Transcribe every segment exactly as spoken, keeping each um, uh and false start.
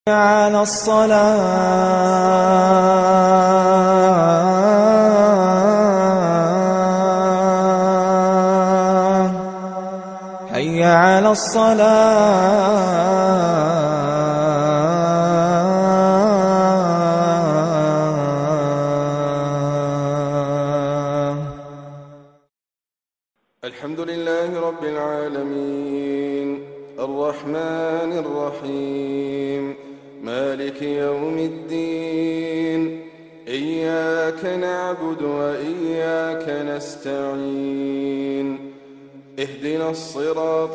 على الصلاة حي على الصلاة. الحمد لله رب العالمين الرحمن الرحيم مالك يوم الدين إياك نعبد وإياك نستعين اهدنا الصراط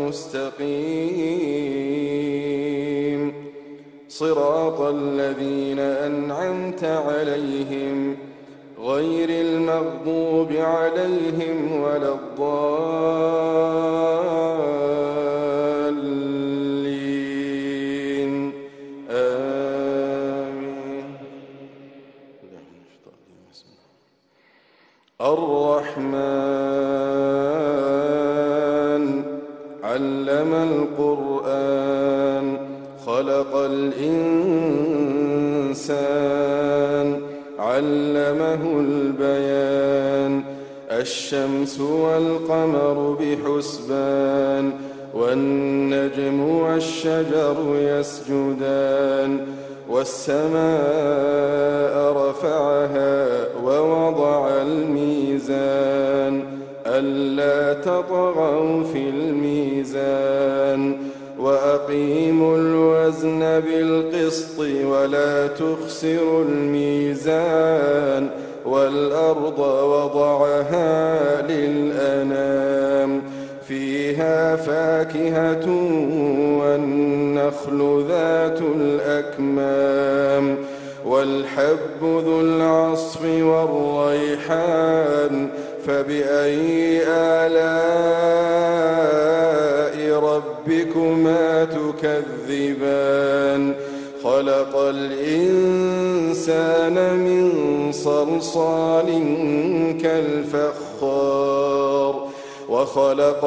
المستقيم صراط الذين أنعمت عليهم غير المغضوب عليهم ولا الضالين آمين. الرحمن علم القرآن خلق الإنسان علمه البيان الشمس والقمر بحسبان والنجم والشجر يسجدان والسماء رفعها ووضع الميزان ألا تطغوا في الميزان وأقيموا الوزن بالقسط ولا تخسروا الميزان والأرض وضعها للأنام فيها فاكهة والنخل ذات الأكمام والحب ذو العصف والريحان فبأي آلاء ربكما تكذبان خلق الإنسان من صلصال كالفخار وخلق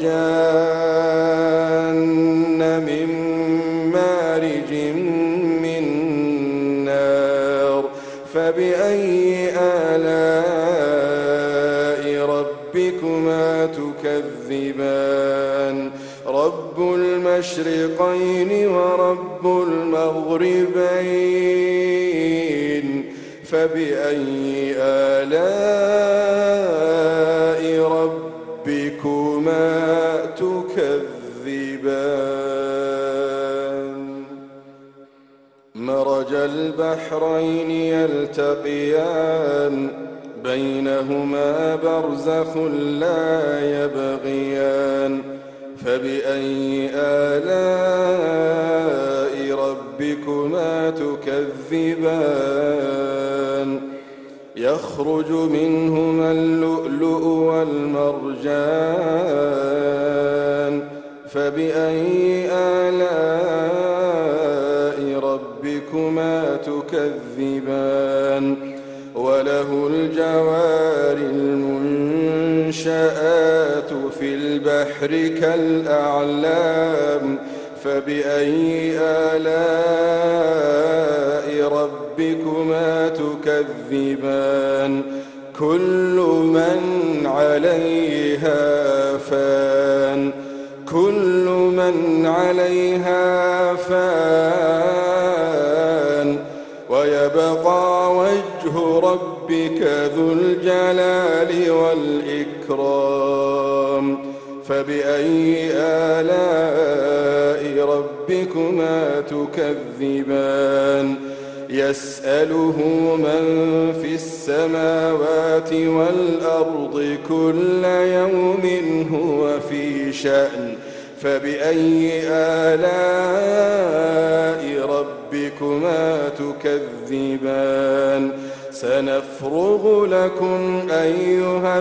الجان من مارج من نار فبأي آلاء ربكما تكذبان رب المشرقين ورب المغربين فبأي آلاء ربكما تكذبان مرج البحرين يلتقيان بينهما برزخ لا يبغيان فبأي آلاء ربكما تكذبان يخرج منهما اللؤلؤ والمرجان فبأي آلاء ربكما تكذبان وله الجوار المنشآت في البحر كالأعلام فبأي آلاء ربكما تكذبان كل من عليها فان كل من عليها فان ويبقى وجه ربك ذو الجلال والإكرام فبأي آلاء ربكما تكذبان يسأله من في السماوات والأرض كل يوم هو في شأن فبأي آلاء ربكما تكذبان سنفرغ لكم أيها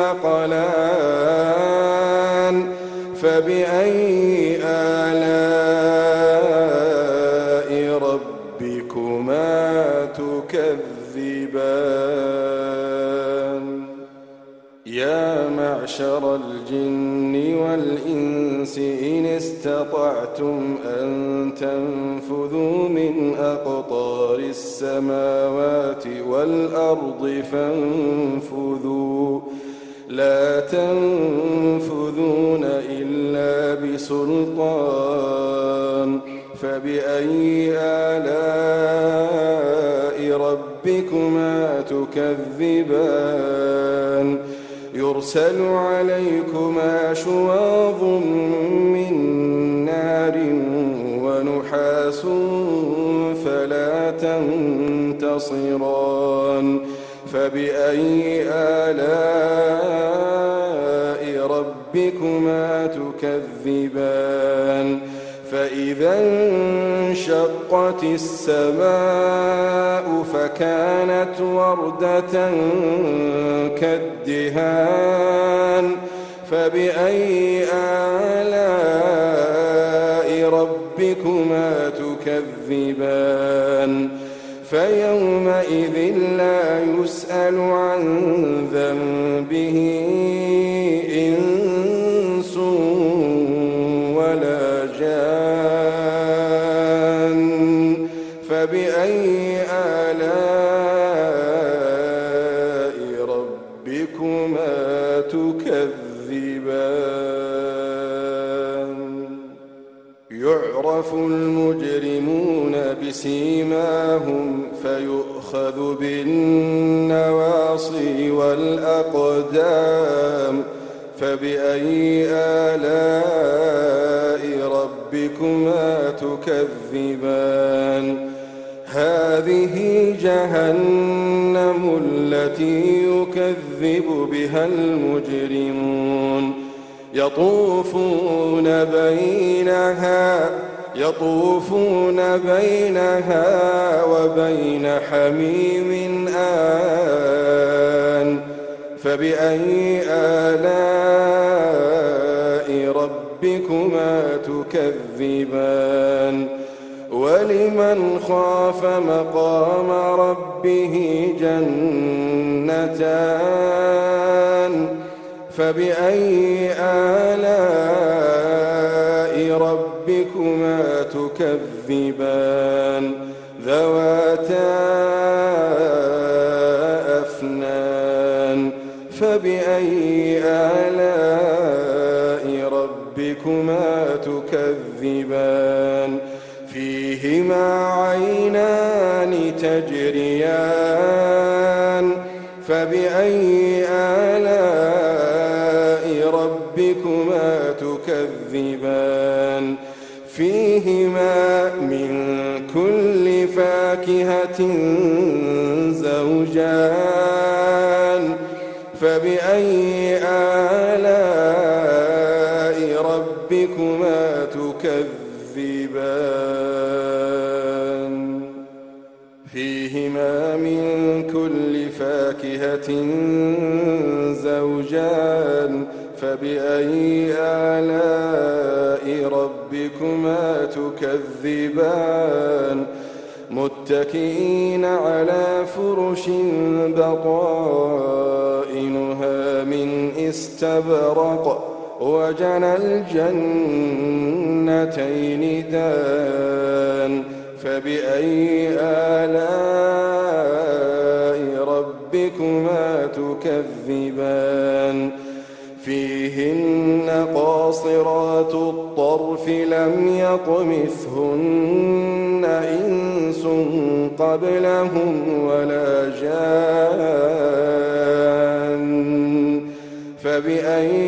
الثقلان فبأي آلاء ربكما تكذبان يا معشر الجن والإنس إن استطعتم أن تنفذوا من أقطار السماوات والأرض فانفذوا لا تنفذون إلا بسلطان فبأي آلاء ربكما تكذبان يرسل عليكما شواظ من نار ونحاس فلا تنتصران فبأي آلاء ربكما تكذبان فإذا انشقت السماء فكانت وردة كالدهان فبأي آلاء ربكما تكذبان فيومئذ لا يسأل عن ذنبه إنس ولا جان فبأي آلاء ربكما تكذبان يعرف المجرمون بسيماهم فيؤخذ بالنواصي والأقدام فبأي آلاء ربكما تكذبان هذه جهنم التي يكذب بها المجرمون يطوفون بينها يطوفون بينها وبين حميم آن فبأي آلاء ربكما تكذبان ولمن خاف مقام ربه جنتان فبأي آلاء ربكما تكذبان ذواتا أفنان فبأي آلاء ربكما تكذبان فيهما عينان تجريان فبأي آلاء ربكما تكذبان فيهما من كل فاكهة زوجان فبأي آلاء ربكما تكذبان فيهما من كل فاكهة زوجان فبأي آلاء ربكما تكذبان متكئين على فرش بطائنها من استبرق وجنى الجنتين دان فبأي آلاء ربكما تكذبان فيهن قاصرات الطرف لم يطمثهن إنس قبلهم ولا جان فبأي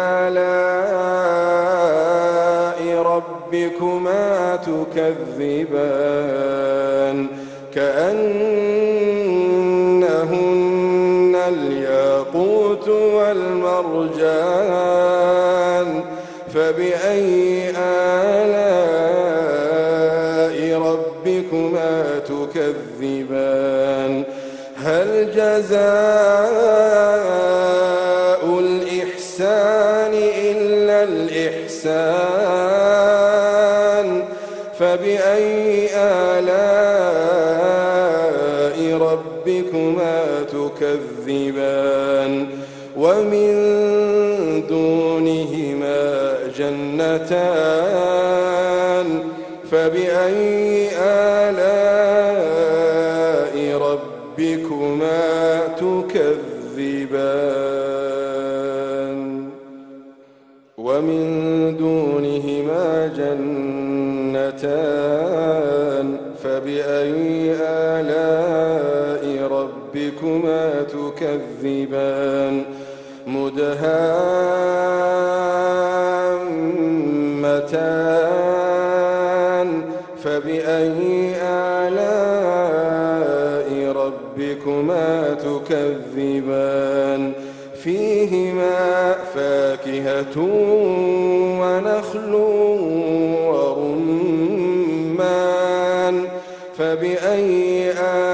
آلاء ربكما تكذبان كأنهن الياقوت والمرجان فبأي آلاء ربكما تكذبان هل جزاء الإحسان إلا الإحسان فبأي آلاء ربكما تكذبان ومن دونهما جنتان فبأي آلاء فبأي آلاء ربكما تكذبان مدهامتان فبأي آلاء ربكما تكذبان فيهما فاكهة ونخل ورمان فبأي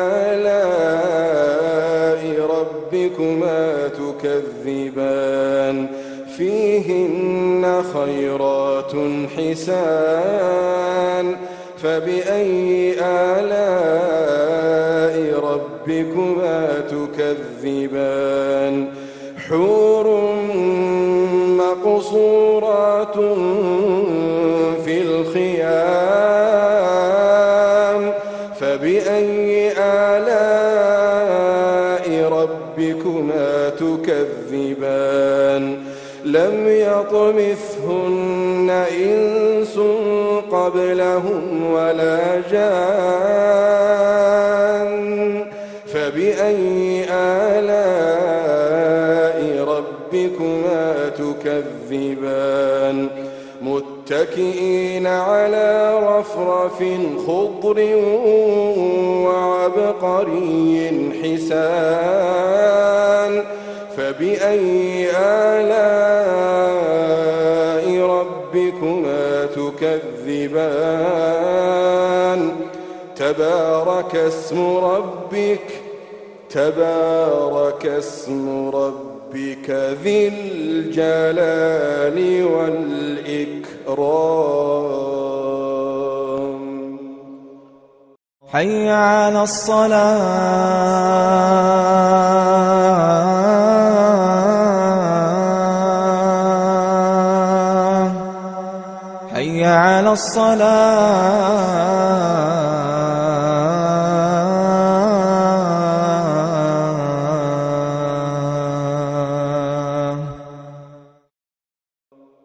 آلاء ربكما تكذبان فيهن خيرات حسان فبأي آلاء ربكما تكذبان حور مقصورات في الخيام فبأي آلاء ربكما تكذبان لم يطمثهن إنس قبلهم ولا جان فبأي آلاء ربكما تكذبان متكئين على رفرف خضر وعبقري حسان فبأي آلاء ربكما تكذبان تبارك اسم ربك تبارك اسم ربك ذي الجلال والإكرام حي على الصلاة حي على الصلاة